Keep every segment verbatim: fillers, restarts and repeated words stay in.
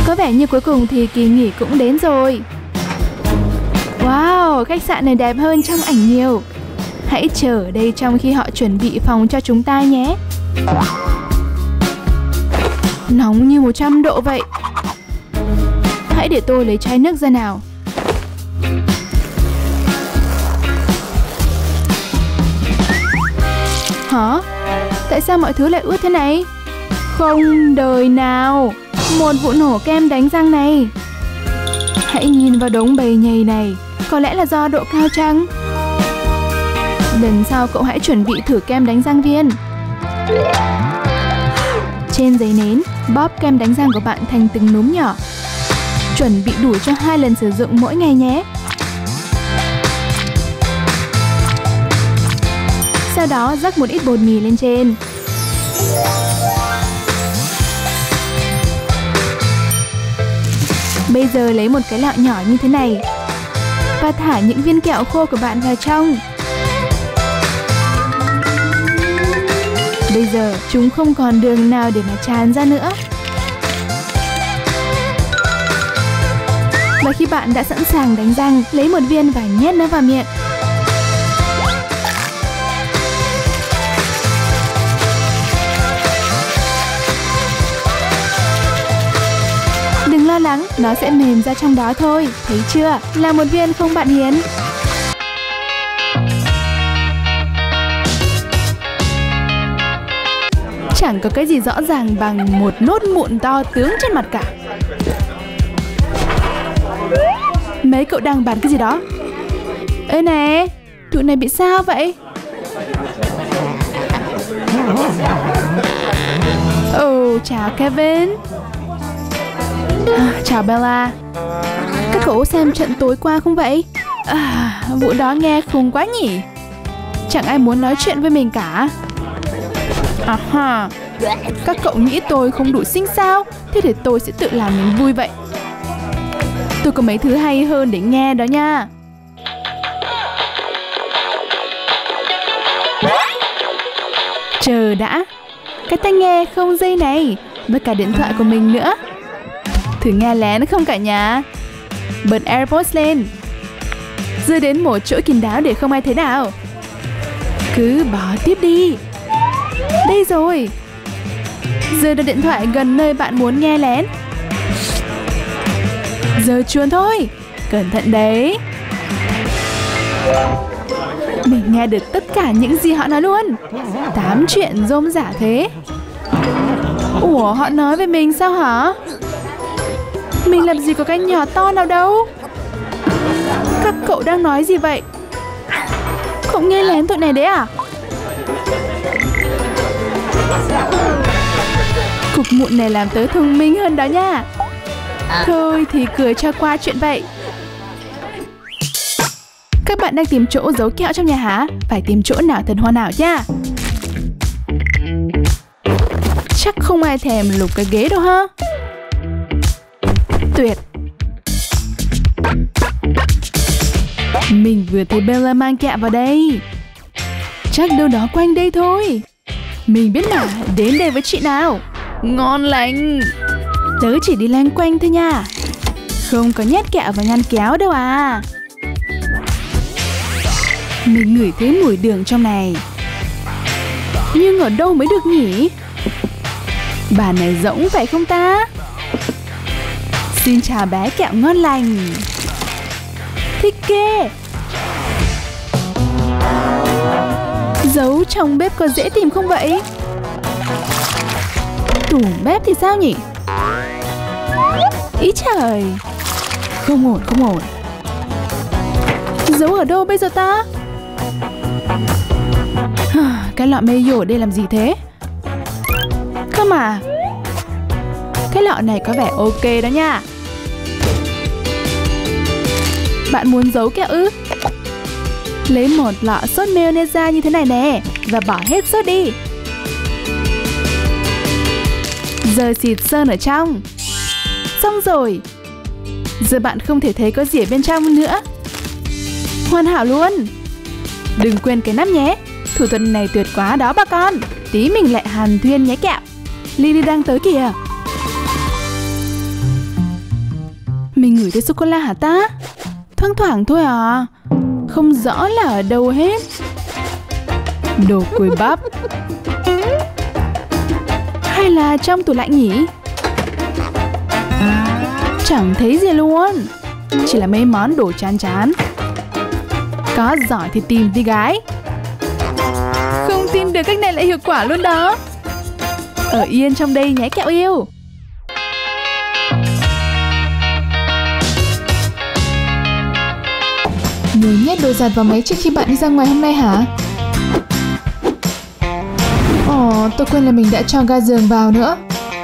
Có vẻ như cuối cùng thì kỳ nghỉ cũng đến rồi. Wow, khách sạn này đẹp hơn trong ảnh nhiều. Hãy chờ ở đây trong khi họ chuẩn bị phòng cho chúng ta nhé. Nóng như một trăm độ vậy. Hãy để tôi lấy chai nước ra nào. Hả? Tại sao mọi thứ lại ướt thế này? Không đời nào. Một vụ nổ kem đánh răng này. Hãy nhìn vào đống bầy nhầy này. Có lẽ là do độ cao chăng? Lần sau cậu hãy chuẩn bị thử kem đánh răng viên. Trên giấy nến, bóp kem đánh răng của bạn thành từng núm nhỏ. Chuẩn bị đủ cho hai lần sử dụng mỗi ngày nhé. Sau đó rắc một ít bột mì lên trên. Bây giờ lấy một cái lọ nhỏ như thế này và thả những viên kẹo khô của bạn vào trong. Bây giờ chúng không còn đường nào để mà tràn ra nữa. Và khi bạn đã sẵn sàng đánh răng, lấy một viên và nhét nó vào miệng. Đừng lo lắng, nó sẽ mềm ra trong đó thôi. Thấy chưa? Là một viên không bạn Hiến? Chẳng có cái gì rõ ràng bằng một nốt mụn to tướng trên mặt cả. Mấy cậu đang bàn cái gì đó? Ê nè, tụi này bị sao vậy? Ồ, chào Kevin. À, chào Bella. Các cậu xem trận tối qua không vậy? À, vụ đó nghe khùng quá nhỉ. Chẳng ai muốn nói chuyện với mình cả. À ha. Các cậu nghĩ tôi không đủ xinh sao? Thế thì tôi sẽ tự làm mình vui vậy. Tôi có mấy thứ hay hơn để nghe đó nha. Chờ đã. Cái tai nghe không dây này với cả điện thoại của mình nữa. Thử nghe lén không cả nhà? Bật AirPods lên. Đưa đến một chỗ kín đáo để không ai thấy nào. Cứ bỏ tiếp đi. Đây rồi. Giờ đặt điện thoại gần nơi bạn muốn nghe lén. Giờ chuồn thôi. Cẩn thận đấy. Mình nghe được tất cả những gì họ nói luôn. Tám chuyện rôm rả thế. Ủa, họ nói về mình sao hả? Mình làm gì có cái nhỏ to nào đâu. Các cậu đang nói gì vậy? Không nghe lén tụi này đấy à? Cục mụn này làm tớ thông minh hơn đó nha. Thôi thì cười cho qua chuyện vậy. Các bạn đang tìm chỗ giấu kẹo trong nhà hả? Phải tìm chỗ nào thật hoàn hảo nha. Chắc không ai thèm lục cái ghế đâu ha. Tuyệt. Mình vừa thấy Bella mang kẹo vào đây. Chắc đâu đó quanh đây thôi. Mình biết mà, đến đây với chị nào. Ngon lành. Tớ chỉ đi loanh quanh thôi nha. Không có nhét kẹo vào ngăn kéo đâu à. Mình ngửi thấy mùi đường trong này. Nhưng ở đâu mới được nhỉ? Bàn này rỗng phải không ta? Xin chào bé kẹo ngon lành. Thích ghê. Giấu trong bếp có dễ tìm không vậy? Tủ bếp thì sao nhỉ? Ý trời. Không ổn, không ổn. Giấu ở đâu bây giờ ta? Cái lọ mê dồ đây làm gì thế? Cơ mà. Cái lọ này có vẻ ok đó nha. Bạn muốn giấu kẹo ư? Lấy một lọ sốt mayonnaise ra như thế này nè. Và bỏ hết sốt đi. Giờ xịt sơn ở trong. Xong rồi. Giờ bạn không thể thấy có gì ở bên trong nữa. Hoàn hảo luôn. Đừng quên cái nắp nhé. Thủ thuật này tuyệt quá đó bà con. Tí mình lại hàn thuyên nhé kẹo. Lily đang tới kìa. Mình ngửi thấy sô-cô-la hả ta? Thoang thoảng thôi à, không rõ là ở đâu hết. Đồ cùi bắp. Hay là trong tủ lạnh nhỉ? Chẳng thấy gì luôn. Chỉ là mấy món đồ chán chán. Có giỏi thì tìm đi gái. Không tin được cách này lại hiệu quả luôn đó. Ở yên trong đây nhé kẹo yêu. Nhớ nhét đồ giặt vào máy trước khi bạn đi ra ngoài hôm nay hả? Ồ, tôi quên là mình đã cho ga giường vào nữa.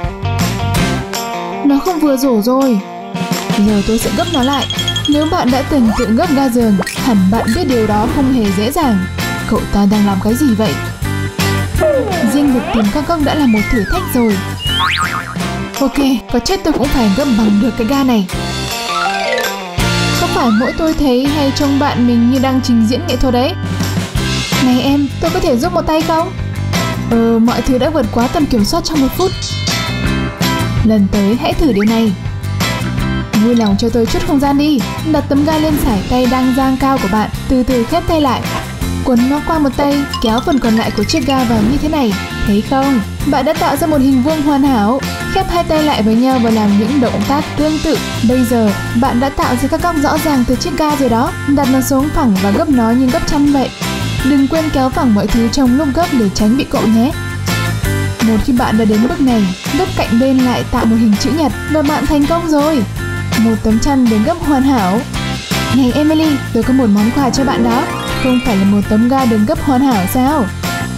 Nó không vừa rổ rồi. Giờ tôi sẽ gấp nó lại. Nếu bạn đã từng tự gấp ga giường, hẳn bạn biết điều đó không hề dễ dàng. Cậu ta đang làm cái gì vậy? Riêng việc tìm các góc đã là một thử thách rồi. Ok, có chết tôi cũng phải gấp bằng được cái ga này. Có phải mỗi tôi thấy hay trông bạn mình như đang trình diễn nghệ thuật đấy? Này em, tôi có thể giúp một tay không? Ờ, mọi thứ đã vượt quá tầm kiểm soát trong một phút. Lần tới hãy thử điều này. Vui lòng cho tôi chút không gian đi. Đặt tấm ga lên sải tay đang dang cao của bạn. Từ từ khép tay lại. Quấn nó qua một tay, kéo phần còn lại của chiếc ga vào như thế này. Thấy không? Bạn đã tạo ra một hình vuông hoàn hảo. Khép hai tay lại với nhau và làm những động tác tương tự. Bây giờ, bạn đã tạo ra các góc rõ ràng từ chiếc ga rồi đó. Đặt nó xuống phẳng và gấp nó như gấp chăn vậy. Đừng quên kéo phẳng mọi thứ trong lúc gấp để tránh bị cộm nhé. Một khi bạn đã đến bước này, gấp cạnh bên lại tạo một hình chữ nhật và bạn thành công rồi. Một tấm chăn được gấp hoàn hảo. Này Emily, tôi có một món quà cho bạn đó. Không phải là một tấm ga được gấp hoàn hảo sao?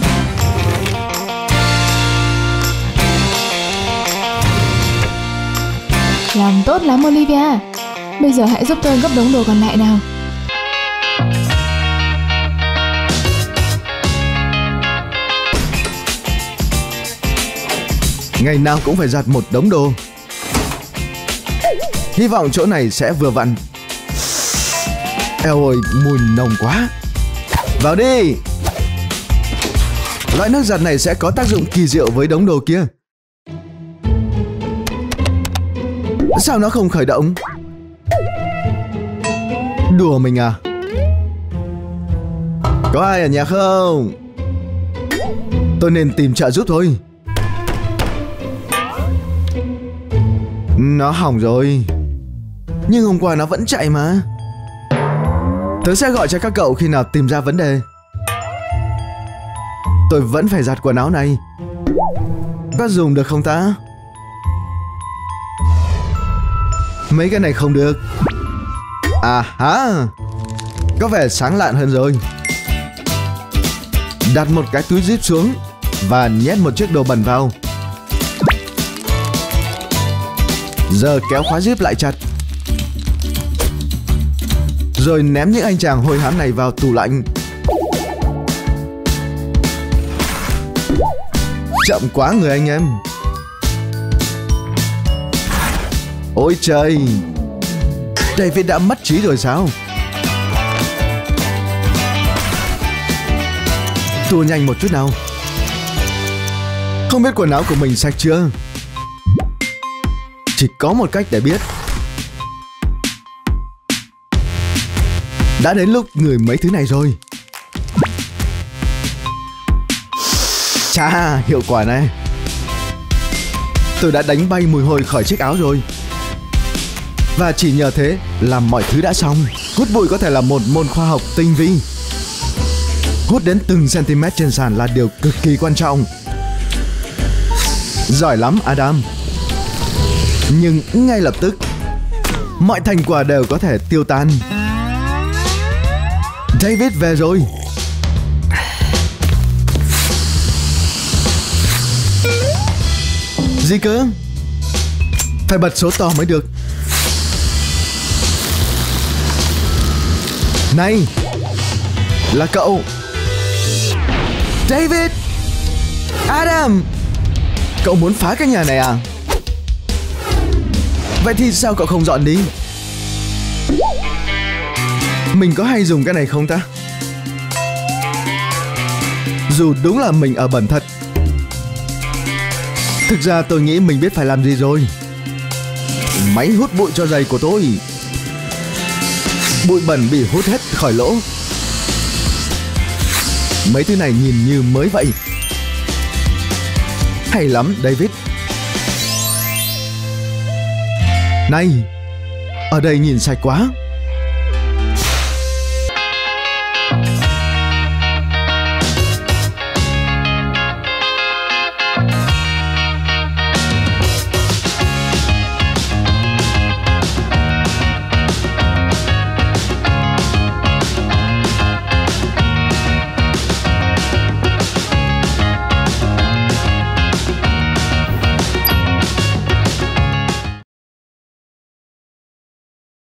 Làm tốt lắm Olivia. Bây giờ hãy giúp tôi gấp đống đồ còn lại nào. Ngày nào cũng phải giặt một đống đồ. Hy vọng chỗ này sẽ vừa vặn. Eo ơi, mùi nồng quá. Vào đi. Loại nước giặt này sẽ có tác dụng kỳ diệu với đống đồ kia. Sao nó không khởi động? Đùa mình à? Có ai ở nhà không? Tôi nên tìm trợ giúp thôi. Nó hỏng rồi. Nhưng hôm qua nó vẫn chạy mà. Tớ sẽ gọi cho các cậu khi nào tìm ra vấn đề. Tôi vẫn phải giặt quần áo này. Có dùng được không ta? Mấy cái này không được. À ha, có vẻ sáng lạn hơn rồi. Đặt một cái túi zip xuống và nhét một chiếc đồ bẩn vào. Giờ kéo khóa zip lại chặt. Rồi ném những anh chàng hôi hám này vào tủ lạnh. Chậm quá người anh em. Ôi trời, David đã mất trí rồi sao? Tua nhanh một chút nào. Không biết quần áo của mình sạch chưa? Chỉ có một cách để biết. Đã đến lúc ngửi mấy thứ này rồi. Chà, hiệu quả này. Tôi đã đánh bay mùi hôi khỏi chiếc áo rồi. Và chỉ nhờ thế là mọi thứ đã xong. Hút bụi có thể là một môn khoa học tinh vi. Hút đến từng cm trên sàn là điều cực kỳ quan trọng. Giỏi lắm Adam. Nhưng ngay lập tức mọi thành quả đều có thể tiêu tan. David về rồi. Gì cơ? Phải bật số to mới được. Này, là cậu David. Adam, cậu muốn phá cái nhà này à? Vậy thì sao cậu không dọn đi? Mình có hay dùng cái này không ta? Dù đúng là mình ở bẩn thật. Thực ra tôi nghĩ mình biết phải làm gì rồi. Máy hút bụi cho giày của tôi. Bụi bẩn bị hút hết khỏi lỗ. Mấy thứ này nhìn như mới vậy. Hay lắm, David. Này, ở đây nhìn sạch quá.